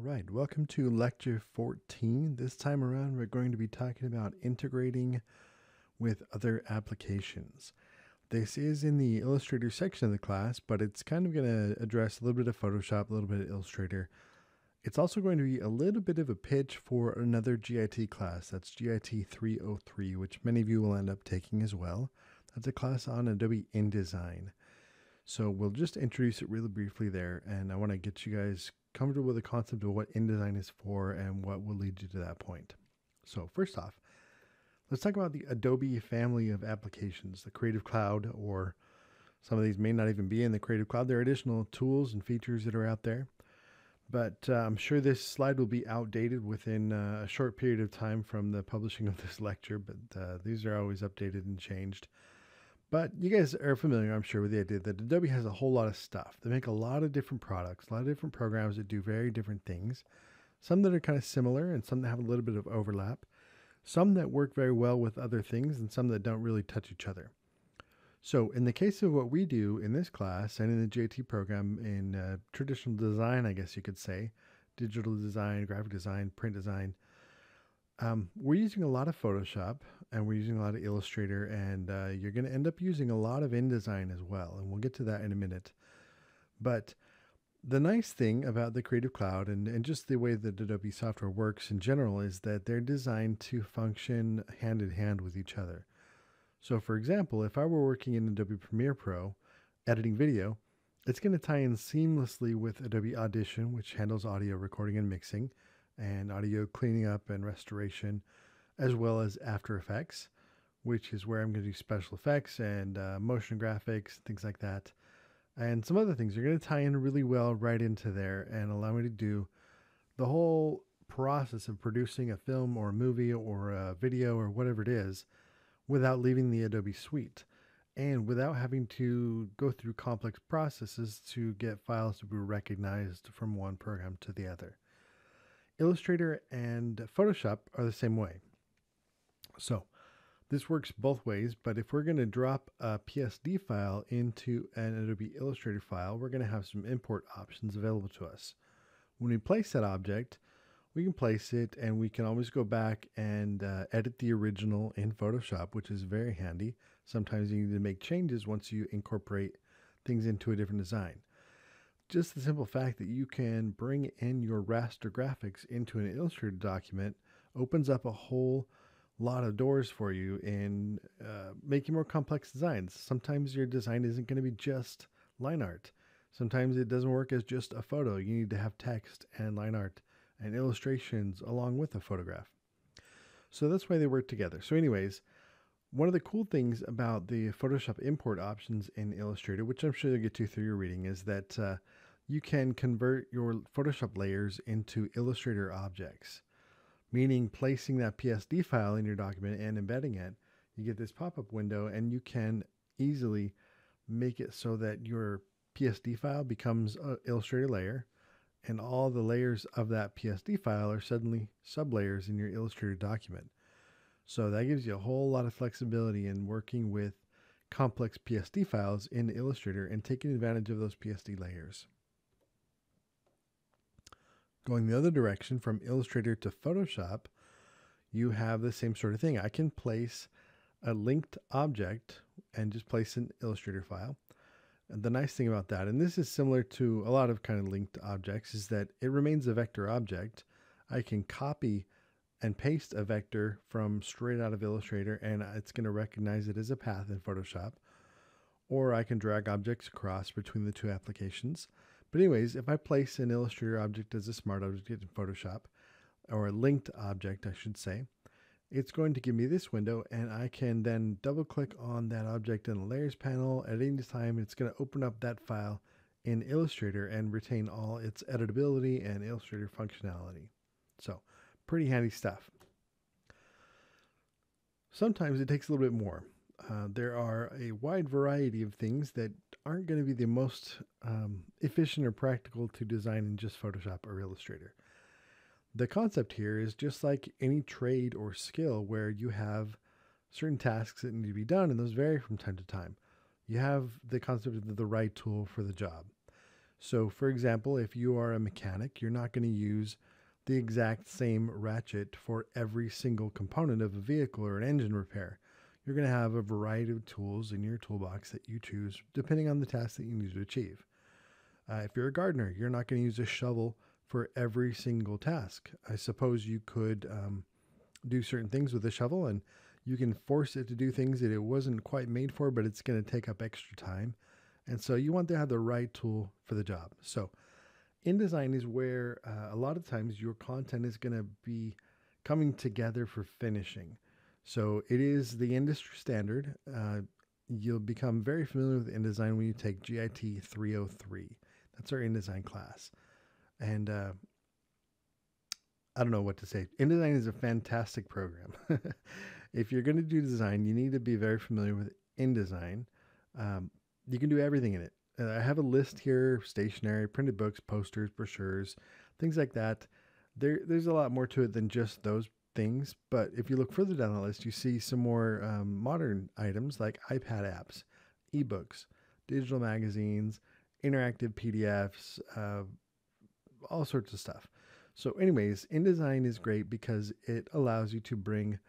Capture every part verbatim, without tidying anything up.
right, welcome to lecture fourteen. This time around, we're going to be talking about integrating with other applications. This is in the Illustrator section of the class, but it's kind of going to address a little bit of Photoshop, a little bit of Illustrator. It's also going to be a little bit of a pitch for another G I T class. That's G I T three oh three, which many of you will end up taking as well. That's a class on Adobe InDesign. So we'll just introduce it really briefly there, and I want to get you guys comfortable with the concept of what InDesign is for and what will lead you to that point. So first off, let's talk about the Adobe family of applications, the Creative Cloud, or some of these may not even be in the Creative Cloud. There are additional tools and features that are out there, but uh, I'm sure this slide will be outdated within uh, a short period of time from the publishing of this lecture, but uh, these are always updated and changed. But you guys are familiar, I'm sure, with the idea that Adobe has a whole lot of stuff. They make a lot of different products, a lot of different programs that do very different things. Some that are kind of similar and some that have a little bit of overlap. Some that work very well with other things and some that don't really touch each other. So in the case of what we do in this class and in the G I T program in uh, traditional design, I guess you could say, digital design, graphic design, print design, Um, we're using a lot of Photoshop and we're using a lot of Illustrator, and uh, you're going to end up using a lot of InDesign as well. And we'll get to that in a minute. But the nice thing about the Creative Cloud and, and just the way that Adobe software works in general is that they're designed to function hand in hand with each other. So for example, if I were working in Adobe Premiere Pro, editing video, it's going to tie in seamlessly with Adobe Audition, which handles audio recording and mixing, and audio cleaning up and restoration, as well as After Effects, which is where I'm going to do special effects and uh, motion graphics, things like that. And some other things are going to tie in really well right into there and allow me to do the whole process of producing a film or a movie or a video or whatever it is without leaving the Adobe suite and without having to go through complex processes to get files to be recognized from one program to the other. Illustrator and Photoshop are the same way. So this works both ways, but if we're going to drop a P S D file into an Adobe Illustrator file, we're going to have some import options available to us. When we place that object, we can place it and we can always go back and uh, edit the original in Photoshop, which is very handy. Sometimes you need to make changes once you incorporate things into a different design. Just the simple fact that you can bring in your raster graphics into an Illustrator document opens up a whole lot of doors for you in uh, making more complex designs. Sometimes your design isn't going to be just line art. Sometimes it doesn't work as just a photo. You need to have text and line art and illustrations along with a photograph. So that's why they work together. So anyways, one of the cool things about the Photoshop import options in Illustrator, which I'm sure you'll get to through your reading, is that uh, you can convert your Photoshop layers into Illustrator objects, meaning placing that P S D file in your document and embedding it. You get this pop-up window and you can easily make it so that your P S D file becomes an Illustrator layer, and all the layers of that P S D file are suddenly sublayers in your Illustrator document. So that gives you a whole lot of flexibility in working with complex P S D files in Illustrator and taking advantage of those P S D layers. Going the other direction from Illustrator to Photoshop, you have the same sort of thing. I can place a linked object and just place an Illustrator file. And the nice thing about that, and this is similar to a lot of kind of linked objects, is that it remains a vector object. I can copy and paste a vector from straight out of Illustrator and it's going to recognize it as a path in Photoshop. Or I can drag objects across between the two applications. But anyways, if I place an Illustrator object as a smart object in Photoshop, or a linked object, I should say, it's going to give me this window and I can then double click on that object in the layers panel. At any time, it's going to open up that file in Illustrator and retain all its editability and Illustrator functionality. So pretty handy stuff. Sometimes it takes a little bit more. Uh, there are a wide variety of things that aren't going to be the most um, efficient or practical to design in just Photoshop or Illustrator. The concept here is just like any trade or skill where you have certain tasks that need to be done, and those vary from time to time. You have the concept of the right tool for the job. So, for example, if you are a mechanic, you're not going to use the exact same ratchet for every single component of a vehicle or an engine repair. You're going to have a variety of tools in your toolbox that you choose depending on the task that you need to achieve. Uh, if you're a gardener, you're not going to use a shovel for every single task. I suppose you could um, do certain things with a shovel, and you can force it to do things that it wasn't quite made for, but it's going to take up extra time. And so you want to have the right tool for the job. So InDesign is where uh, a lot of times your content is going to be coming together for finishing. So it is the industry standard. Uh, you'll become very familiar with InDesign when you take G I T three oh three. That's our InDesign class. And uh, I don't know what to say. InDesign is a fantastic program. If you're going to do design, you need to be very familiar with InDesign. Um, you can do everything in it. Uh, I have a list here: stationery, printed books, posters, brochures, things like that. There, there's a lot more to it than just those things. But if you look further down the list, you see some more um, modern items like iPad apps, ebooks, digital magazines, interactive P D Fs, uh, all sorts of stuff. So anyways, InDesign is great because it allows you to bring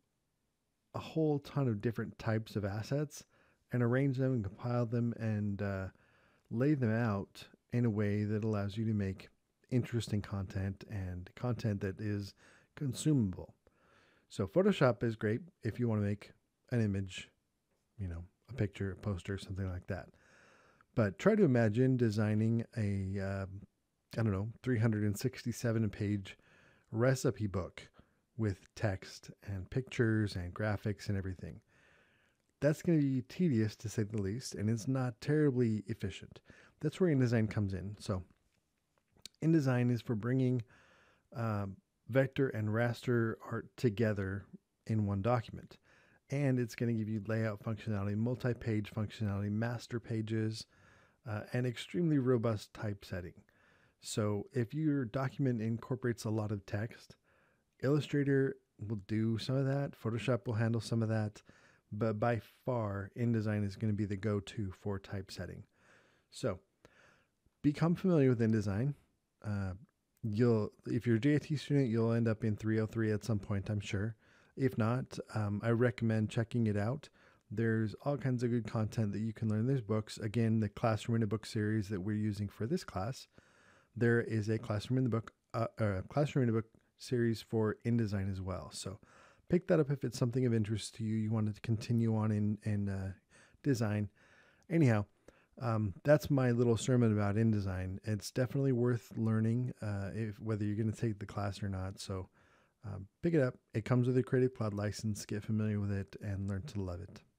a whole ton of different types of assets and arrange them and compile them and uh, lay them out in a way that allows you to make interesting content and content that is consumable. So Photoshop is great if you want to make an image, you know, a picture, a poster, something like that. But try to imagine designing a, uh, I don't know, three hundred sixty-seven page recipe book with text and pictures and graphics and everything. That's going to be tedious to say the least, and it's not terribly efficient. That's where InDesign comes in. So InDesign is for bringing um, vector and raster art together in one document. And it's going to give you layout functionality, multi-page functionality, master pages, uh, and extremely robust typesetting. So if your document incorporates a lot of text, Illustrator will do some of that. Photoshop will handle some of that. But by far, InDesign is going to be the go-to for typesetting. So become familiar with InDesign. Uh, you'll, if you're a G I T student, you'll end up in three oh three at some point, I'm sure. If not, um, I recommend checking it out. There's all kinds of good content that you can learn. There's books. Again, the Classroom in a Book series that we're using for this class. There is a Classroom in the Book, uh, uh, Classroom in a Book series for InDesign as well. So pick that up if it's something of interest to you. You want to continue on in, in uh, design. Anyhow, um, that's my little sermon about InDesign. It's definitely worth learning uh, if whether you're going to take the class or not. So um, pick it up. It comes with a Creative Cloud license. Get familiar with it and learn to love it.